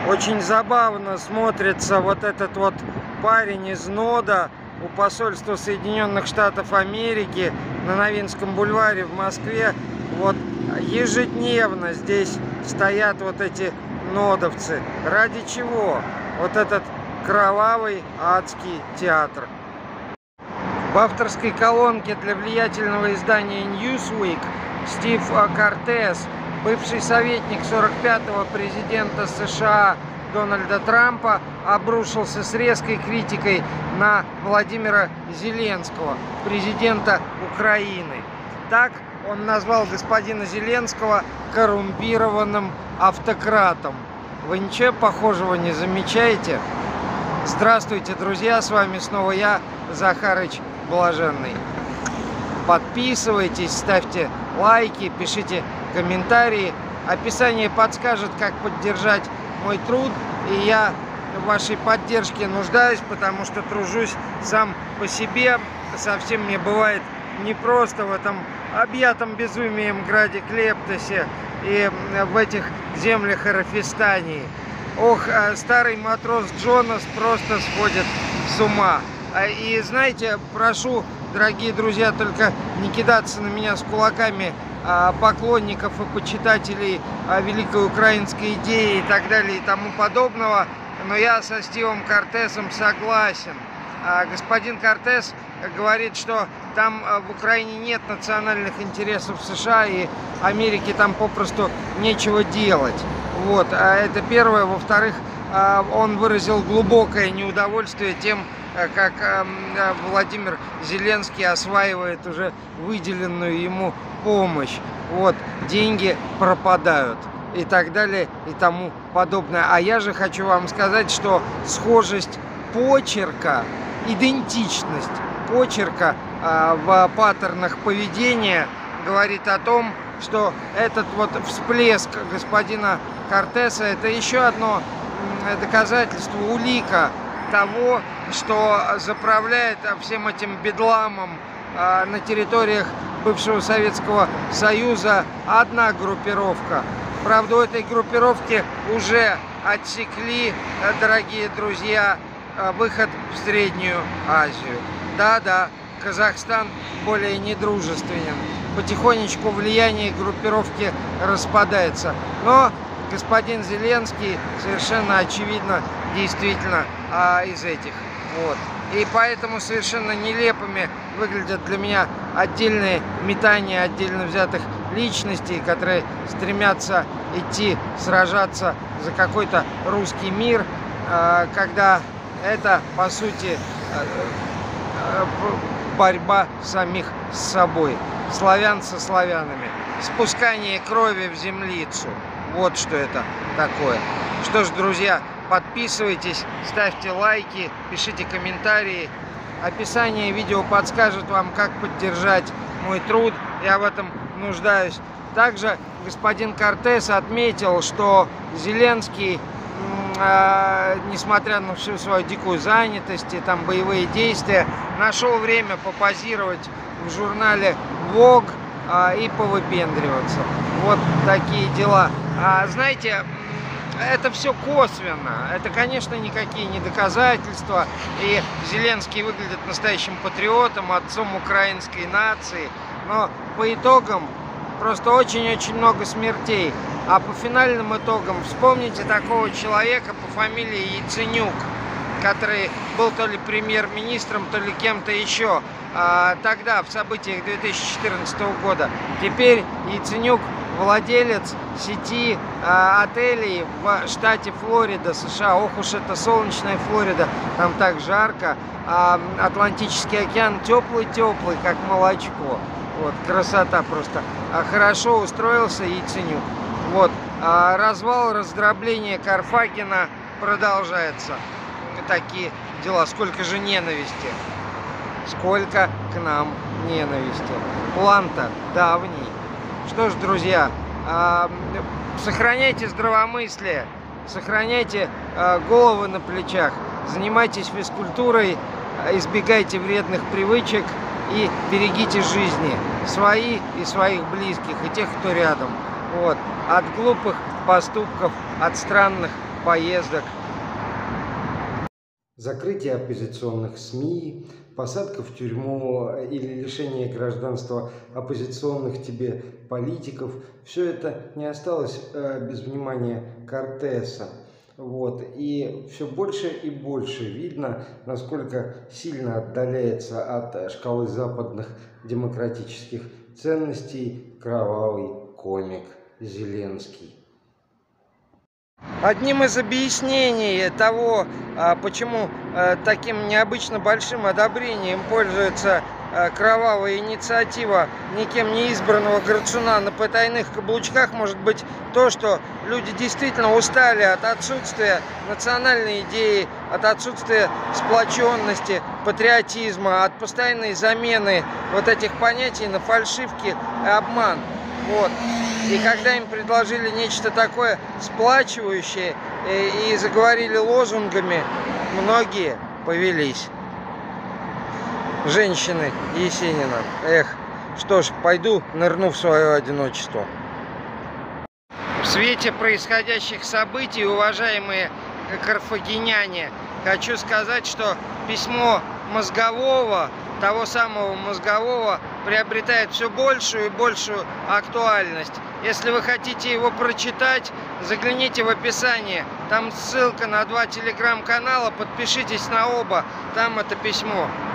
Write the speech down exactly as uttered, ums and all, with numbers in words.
Очень забавно смотрится вот этот вот парень из нода у посольства Соединенных Штатов Америки на Новинском бульваре в Москве. Вот ежедневно здесь стоят вот эти нодовцы. Ради чего? Вот этот кровавый адский театр. В авторской колонке для влиятельного издания Newsweek Стив Кортес, бывший советник сорок пятого президента США Дональда Трампа, обрушился с резкой критикой на Владимира Зеленского, президента Украины. Так он назвал господина Зеленского коррумпированным автократом. Вы ничего похожего не замечаете? Здравствуйте, друзья, с вами снова я, Захарыч Блаженный. Подписывайтесь, ставьте лайки, пишите комментарии. Описание подскажет, как поддержать мой труд, и я в вашей поддержке нуждаюсь, потому что тружусь сам по себе. Совсем мне бывает непросто в этом объятом безумием граде Клептосе и в этих землях Эрафистании. Ох, старый матрос Джонас просто сходит с ума. И знаете, прошу, дорогие друзья, только не кидаться на меня с кулаками поклонников и почитателей великой украинской идеи и так далее и тому подобного, но я со Стивом Кортесом согласен. Господин Кортес говорит, что там в Украине нет национальных интересов США и Америке там попросту нечего делать. Вот, это первое. Во-вторых, он выразил глубокое неудовольствие тем, как Владимир Зеленский осваивает уже выделенную ему помощь. Вот, деньги пропадают и так далее и тому подобное. А я же хочу вам сказать, что схожесть почерка, идентичность почерка в паттернах поведения говорит о том, что этот вот всплеск господина Кортеса — это еще одно доказательство, улика того, что заправляет всем этим бедламом на территориях бывшего Советского Союза одна группировка. Правда, у этой группировки уже отсекли, дорогие друзья, выход в Среднюю Азию. Да-да, Казахстан более недружественен. Потихонечку влияние группировки распадается. Но господин Зеленский совершенно очевидно действительно а, из этих. Вот. И поэтому совершенно нелепыми выглядят для меня отдельные метания отдельно взятых личностей, которые стремятся идти сражаться за какой-то русский мир, а, когда это, по сути, борьба самих с собой. Славян со славянами. Спускание крови в землицу. Вот что это такое. Что ж, друзья, подписывайтесь, ставьте лайки, пишите комментарии. Описание видео подскажет вам, как поддержать мой труд. Я в этом нуждаюсь. Также господин Кортес отметил, что Зеленский, э, несмотря на всю свою дикую занятость и там боевые действия, нашел время попозировать в журнале Vogue а, и повыпендриваться. Вот такие дела. А, знаете, это все косвенно. Это, конечно, никакие не доказательства. И Зеленский выглядит настоящим патриотом, отцом украинской нации. Но по итогам просто очень-очень много смертей. А по финальным итогам вспомните такого человека по фамилии Яценюк, который был то ли премьер-министром, то ли кем-то еще а, тогда, в событиях две тысячи четырнадцатого года. Теперь Яценюк владелец сети а, отелей в штате Флорида, США. Ох уж это солнечная Флорида, там так жарко. А, Атлантический океан теплый-теплый, как молочко. Вот, красота просто. А, хорошо устроился Яценюк. Вот, а, развал, раздробление Карфагена продолжается. Такие дела. Сколько же ненависти. Сколько к нам ненависти. План-то давний. Что ж, друзья, э, сохраняйте здравомыслие, сохраняйте э, головы на плечах, занимайтесь физкультурой, избегайте вредных привычек и берегите жизни. Свои и своих близких, и тех, кто рядом. Вот. От глупых поступков, от странных поездок. Закрытие оппозиционных СМИ, посадка в тюрьму или лишение гражданства оппозиционных тебе политиков – все это не осталось без внимания Кортеса. Вот. И все больше и больше видно, насколько сильно отдаляется от шкалы западных демократических ценностей кровавый комик Зеленский. Одним из объяснений того, почему таким необычно большим одобрением пользуется кровавая инициатива никем не избранного Грацуна на потайных каблучках, может быть то, что люди действительно устали от отсутствия национальной идеи, от отсутствия сплоченности, патриотизма, от постоянной замены вот этих понятий на фальшивки и обман. Вот. И когда им предложили нечто такое сплачивающее и, и заговорили лозунгами, многие повелись. Женщины Есенина. Эх, что ж, пойду нырну в свое одиночество. В свете происходящих событий, уважаемые карфагеняне, хочу сказать, что письмо Мозгового, того самого Мозгового, приобретает все большую и большую актуальность. Если вы хотите его прочитать, загляните в описание. Там ссылка на два телеграм-канала, подпишитесь на оба, там это письмо.